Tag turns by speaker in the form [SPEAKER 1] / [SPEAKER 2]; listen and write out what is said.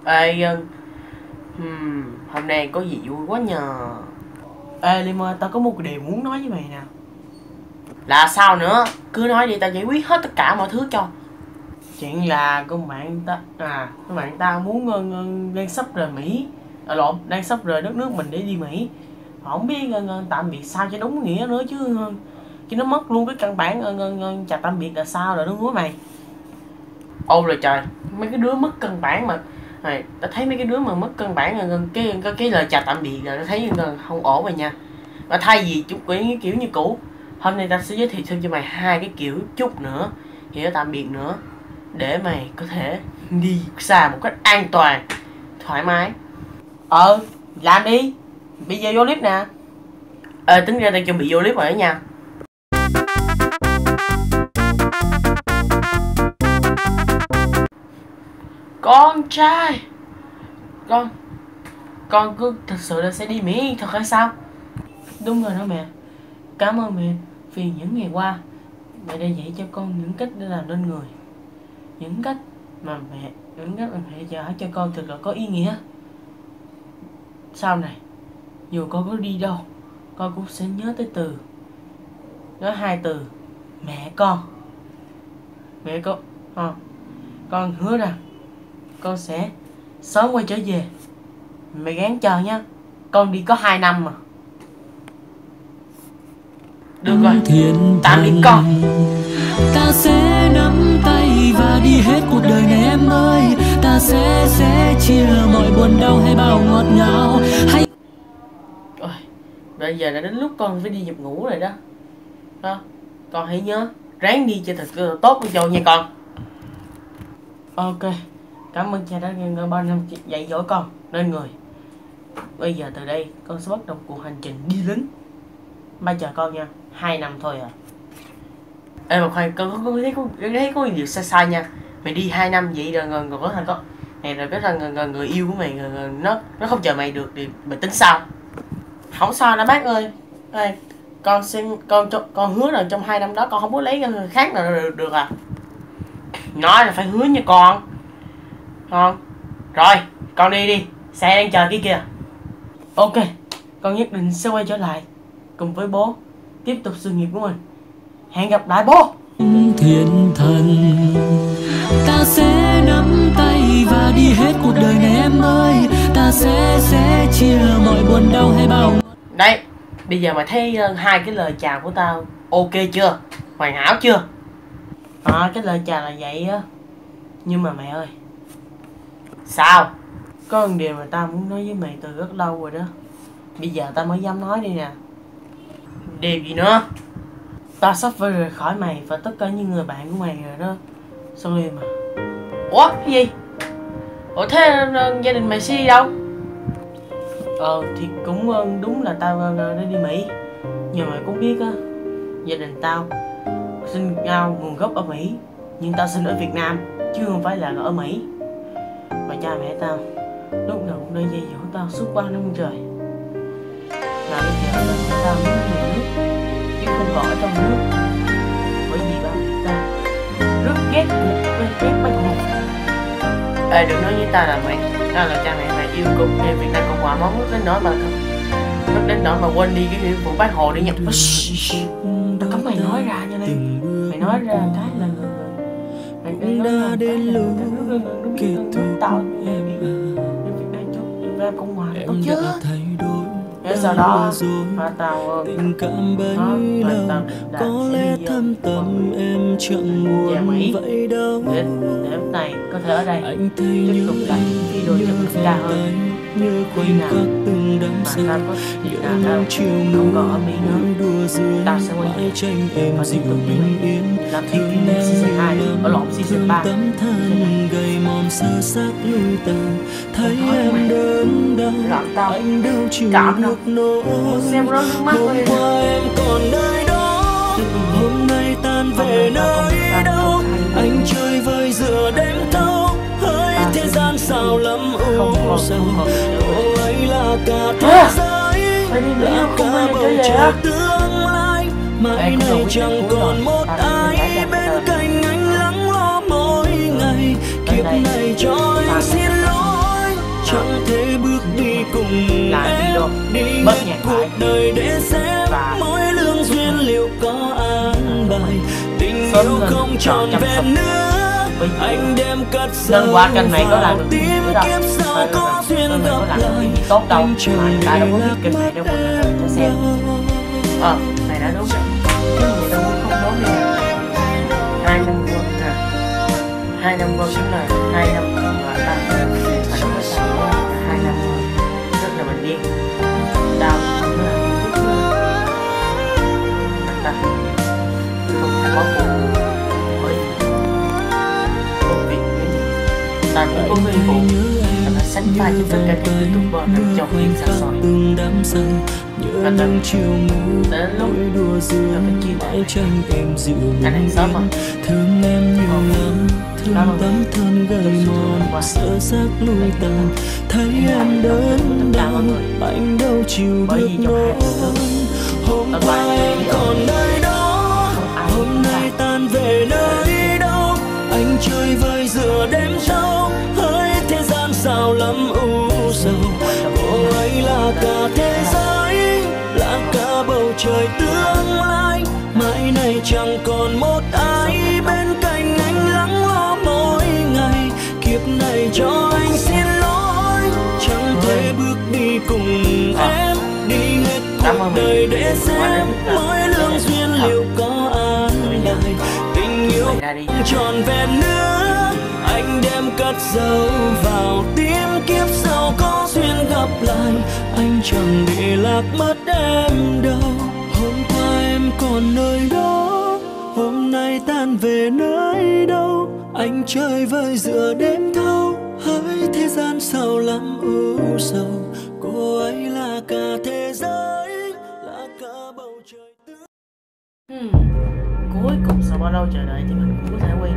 [SPEAKER 1] Ê, hôm nay có gì vui quá nhờ. Ê Liêm ơi, tao có một điều muốn nói với mày nè. Là sao nữa? Cứ nói đi, tao giải quyết hết tất cả mọi thứ cho. Chuyện là con bạn tao muốn đang sắp rời Mỹ. Đang sắp rời đất nước mình để đi Mỹ. Không biết tạm biệt sao cho đúng nghĩa nữa chứ nó mất luôn cái căn bản chào tạm biệt là sao rồi, đúng không mày? Ôi là trời, mấy cái đứa mất căn bản mà. Này, tao thấy mấy cái đứa mà mất căn bản cái lời chào tạm biệt là tao thấy không ổn rồi nha. Và thay vì chúc cái kiểu như cũ, hôm nay tao sẽ giới thiệu thêm cho mày hai cái kiểu chúc nữa, hiểu tạm biệt nữa, để mày có thể đi xa một cách an toàn, thoải mái. Làm đi. Bây giờ vô clip nè. Tính ra tao chuẩn bị vô clip rồi đó nha. Con trai, con cứ thật sự là sẽ đi Mỹ thật hay sao? Đúng rồi đó mẹ. Cảm ơn mẹ vì những ngày qua mẹ đã dạy cho con những cách để làm nên người, những cách mà mẹ dạy cho con thật là có ý nghĩa. Sau này dù con có đi đâu, con cũng sẽ nhớ tới hai từ mẹ con. Con hứa rằng con sẽ sớm quay trở về. Mẹ gán chờ nha. Con đi có 2 năm mà. Được rồi, tạm biệt con.
[SPEAKER 2] Ta sẽ nắm tay và đi hết cuộc đời này em ơi. Ta sẽ chia mọi buồn đau hay bao ngọt ngào.
[SPEAKER 1] Bây giờ đã đến lúc con phải đi nhập ngũ rồi đó. Con hãy nhớ ráng đi cho thật tốt con dâu nha con. Ok, cảm ơn cha đã bao năm dạy dỗ con nên người. Bây giờ từ đây con sẽ bắt đầu cuộc hành trình đi lính. Ba chờ con nha, 2 năm thôi à. Ê mà khoan, con thấy có điều sai sai nha. Mày đi 2 năm vậy rồi có thằng cái thằng người yêu của mày nó không chờ mày được thì mày tính sao? Không sao đâu bác ơi. Ê, con hứa là trong 2 năm đó con không có lấy người khác nào được à. Nói là phải hứa nha con. Rồi, con đi, xe đang chờ kia kìa. Ok, con nhất định sẽ quay trở lại cùng với bố, tiếp tục sự nghiệp của mình. Hẹn gặp lại bố.
[SPEAKER 2] Thiên thần, ta sẽ nắm tay và đi hết cuộc đời này em ơi. Ta sẽ chia mọi buồn đau hay bao.
[SPEAKER 1] Đấy, bây giờ mày thấy hai cái lời chào của tao ok chưa? Hoàn hảo chưa? Cái lời chào là vậy á. Nhưng mà mẹ ơi, sao? Có một điều mà tao muốn nói với mày từ rất lâu rồi đó. Bây giờ tao mới dám nói đi nè. Điều gì nữa? Tao sắp phải rời khỏi mày và tất cả những người bạn của mày rồi đó. Sao Liêm à? Ủa? Cái gì? Thế gia đình mày sẽ đi đâu? Thì cũng đúng là tao đã đi Mỹ. Nhưng mày cũng biết á, gia đình tao sinh nhau nguồn gốc ở Mỹ, nhưng tao sinh ở Việt Nam chứ không phải là ở Mỹ. Và cha mẹ tao lúc nào cũng đã dạy dỗ tao suốt 3 năm trời. Mà bây giờ tao muốn về nước chứ không còn ở trong nước, bởi vì ba mẹ tao rất ghét bác Hồ. Ê, đừng nói với tao là cha mẹ mày yêu cục Việt Nam Cộng Hòa món nước đến nỗi mà quên đi cái nghĩa vụ bác Hồ đi nhập. Tao cấm mày nói ra nha Liêm. Mày nói ra cái là mày đã đến lúc kết thúc tao Việt Nam Cộng Hòa tốt chứ. Thế sau đó tao
[SPEAKER 2] tình cảm bấy lâu có lẽ thâm tâm em chẳng muốn vậy đâu.
[SPEAKER 1] Để hôm nay có thể ở đây
[SPEAKER 2] anh thấy
[SPEAKER 1] tiếp tục lại video cho mình ca hơn.
[SPEAKER 2] Như khoảnh khắc từng đắm say những chiều
[SPEAKER 1] không còn ở Mỹ nữa, tao sẽ quay
[SPEAKER 2] mãi tranh em dịu bình yên.
[SPEAKER 1] làm tiếp season 2 ở lộn season 3.
[SPEAKER 2] Tấm thân gầy mòn sơ xác lưu tàn, thấy em đớn đau anh đâu chịu được nỗi. Hôm qua em còn nơi đó, hôm nay tan về nơi đâu. Anh chơi vơi giữa đêm thâu, hỡi thế gian sao lắm u sầu. Cô ấy là cả thế giới, là cả bầu trời tương lai. Mai này chẳng còn một ai bên cạnh anh lắng lo mỗi ngày. Kiếp này cho anh xin lỗi, trọn vẹn nữa. Anh đem cất
[SPEAKER 1] nên qua kênh này có làm được gì
[SPEAKER 2] tìm
[SPEAKER 1] nữa đâu,
[SPEAKER 2] kiếp sau có duyên
[SPEAKER 1] kênh này có
[SPEAKER 2] gặp
[SPEAKER 1] làm được
[SPEAKER 2] lại.
[SPEAKER 1] gì tốt đâu,
[SPEAKER 2] Anh
[SPEAKER 1] mà người ta đâu có biết
[SPEAKER 2] lạc
[SPEAKER 1] kênh này đâu mọi người cho xem. Này đã đúng rồi, cái gì đâu không đúng đi nè. 2 năm quân nè, 2 năm quân chính là 2 năm mà ta phải đúng cái sao 2 năm rất là mình điên đau không là anh ta không thể có cuộc bởi công việc ta cũng có người phụ là sánh vai cho tất cả các youtuber nằm trong phim xa xôi và từng đến lúc là phải chia tay anh hàng xóm mà
[SPEAKER 2] thương em nhiều lắm, thương tấm thân gầy mòn sợ xác lui tàn, thấy em đớn đau anh đâu chịu được nỗi. Hôm qua em còn nơi đó, hôm nay tan về nơi đâu, anh chơi vơi giữa đêm sâu, hỡi thế gian sao lắm u sầu. Cô ấy là cả thế giới, là cả bầu trời tương lai, mãi này chẳng còn một ai bên cạnh anh lắng lo mỗi ngày. Kiếp này cho anh xin lỗi, chẳng thể bước đi cùng em, đi hết cuộc đời để xem mỗi lương duyên liệu có an lại. Tình yêu trọn vẹn nữa, anh đem cất dấu vào tim, kiếp sau có duyên gặp lại. Anh chẳng để lạc mất em đâu, hôm qua em còn nơi đó, hôm nay tan về nơi đâu, anh chơi vơi giữa đêm thâu, hỡi thế gian sao lắm u sầu. Cô ấy là cả thế giới, là cả bầu trời.
[SPEAKER 1] Cuối cùng sau bao lâu chờ đợi thì mình cũng có thể quay